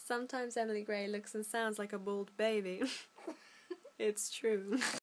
Sometimes Emily Gray looks and sounds like a bald baby. It's true.